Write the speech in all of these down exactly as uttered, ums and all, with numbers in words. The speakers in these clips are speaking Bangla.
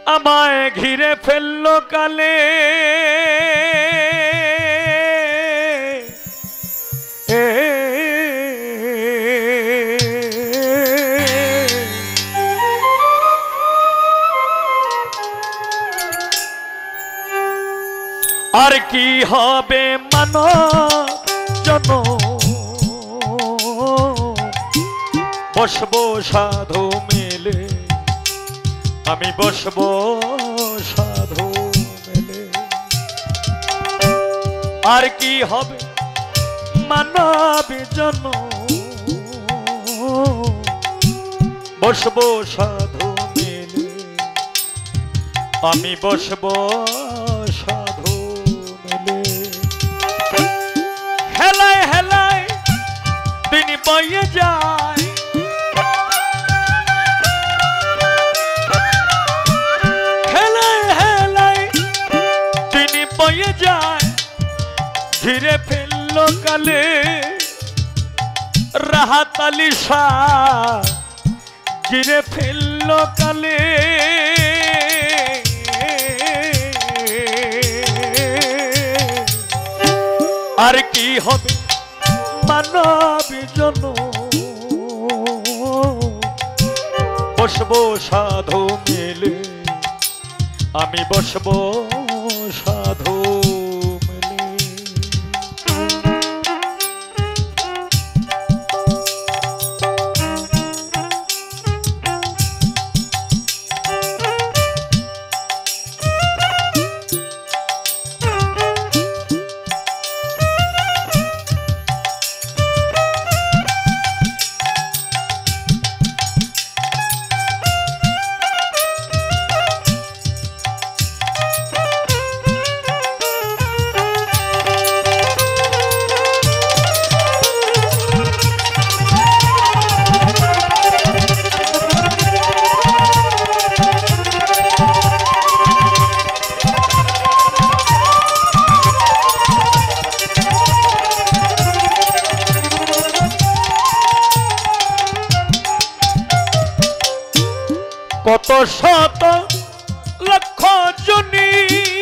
আমায় ঘিরে ফেললো কালে আর কি হবে মানব জনম বসবো সাধু মেলে আমি বসবো সাধু মেলে আর কি হবে মানব জনম বসবো সাধু মেলে আমি বসবো সাধু মেলে হেলায় হেলায় দিন বয়ে যায় হেলায় হেলায় দিন বয়ে যায় ঘিরে ফেললো কালে রাহাত আলী শাহ ঘিরে ফেললো কালে আর কি হবে মানব জনম বসবো সাধু মেলে আমি বসবো সাধু মেলে কত শত লক্ষ জনি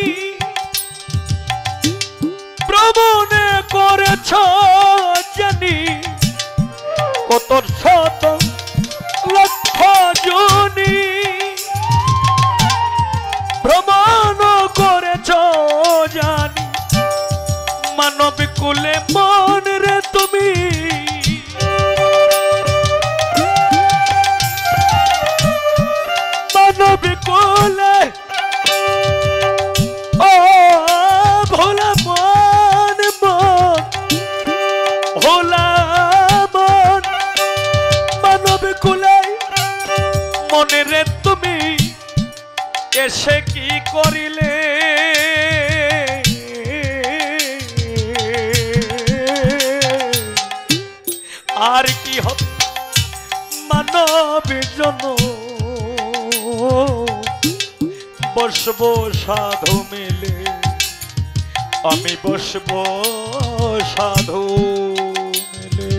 প্রবনে করেছ জানি কত শত লক্ষ জনি ভ্রমণ করেছ জানি মানব কুলে মন রে তুমি বিকুলে ও ভোলা মন মন ভোলা মন মানব কুলে মনে রে তুমি এসে কি করিলে আর কি হবে মানব জনম বসবো সাধু মেলে আমি বসবো সাধু মেলে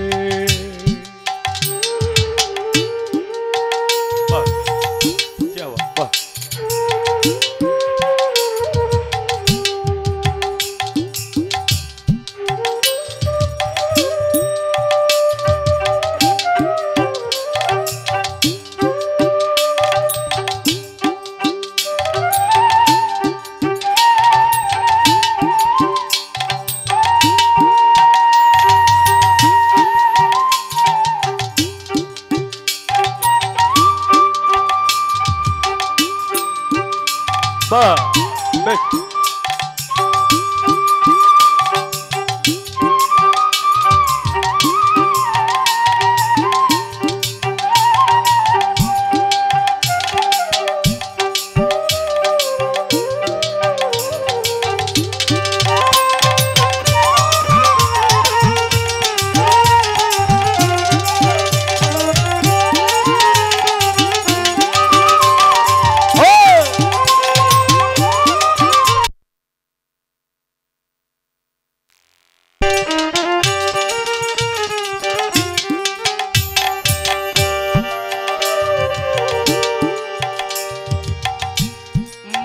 বাহ বেশ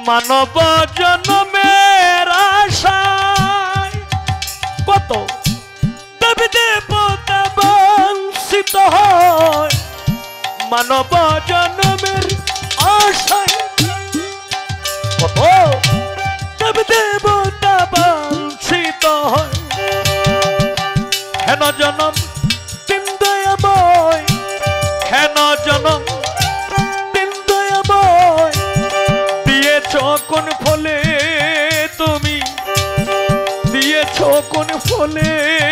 মানব জন্মের আশায় কত দেবী দেবতা বঞ্চিত হয় মানব জন্মের আশায় কত দেবী দেবতা বঞ্চিত হয় হেন জনম তিন দয়াময় হেন জনম তিন দয়াময় দিয়েছ কোন ফলে তুমি দিয়েছ কোন ফলে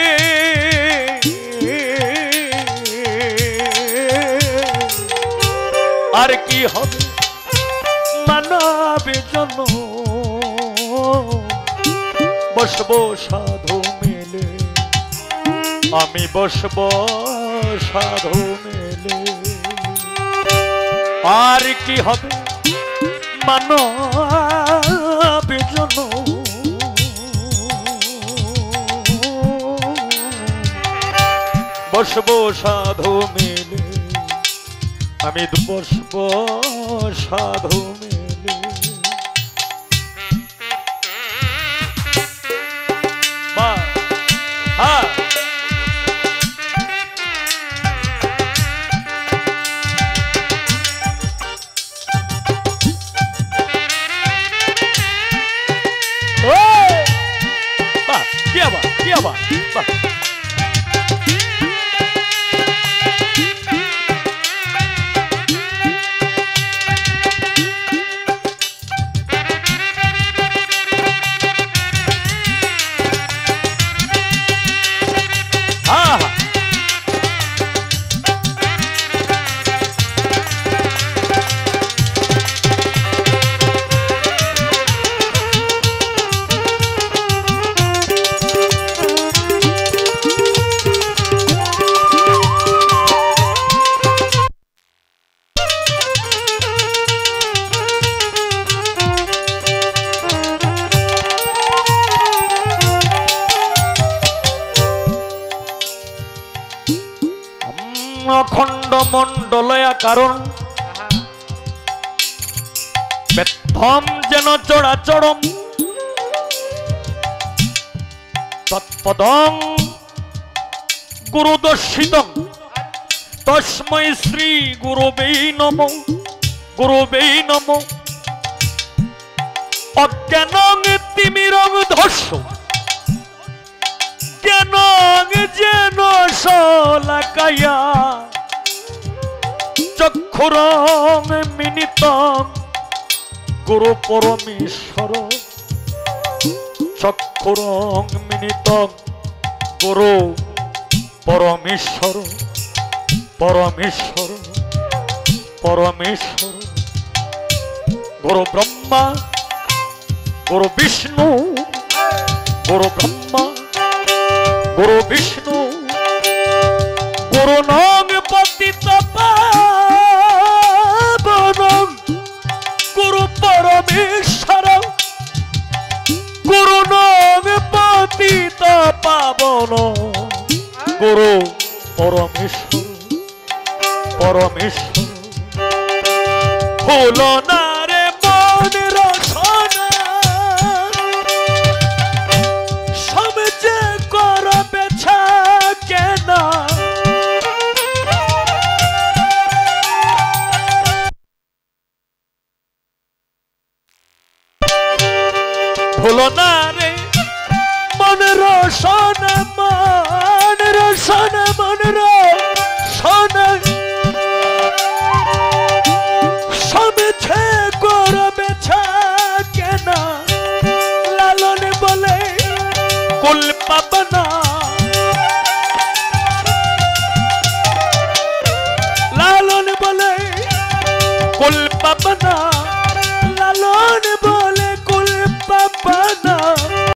আর কি হবে মানবে জন্ম বসবো সাধু মেলে আমি বসবো সাধু মেলে আর কি হবে মানবে জন্ম বসবো সাধু মেলে আমি বসবো সাধু মেলে বা হ্যাঁ বাহ কি আবার কি আবার বাহ অখণ্ড মণ্ডলয়া কারণ বেথম যেন চড়াচরম তৎপদং গুরুদর্শিতং তস্मै শ্রী গুরুবে নমো গুরুবে নমো অজ্ঞানং তিমিরং ধস্য জ্ঞানং যেন শলাকায়া চক্ষুরং মিনিতং গুরু পরমেশ্বর চক্ষুরং মিনিতং গুরু পরমেশ্বর পরমেশ্বর পরমেশ্বর গুরু ব্রহ্মা গুরু বিষ্ণু গুরু ব্রহ্মা গুরু বিষ্ণু গুরু নং পতিত পাবনং গুরু পরমেশ্বর গুরু নং পতিত পাবন গুরু পরমেশ্বর পরমেশ্বর ফুল না রে মন রসনা সমঝে করবে কেন ফুল না রে মন রসনা মন রসনা মন রসনা সমঝে করবে কেন লালন বলে কুল পাবনা লালন বলে কুল পাবনা লালন বলে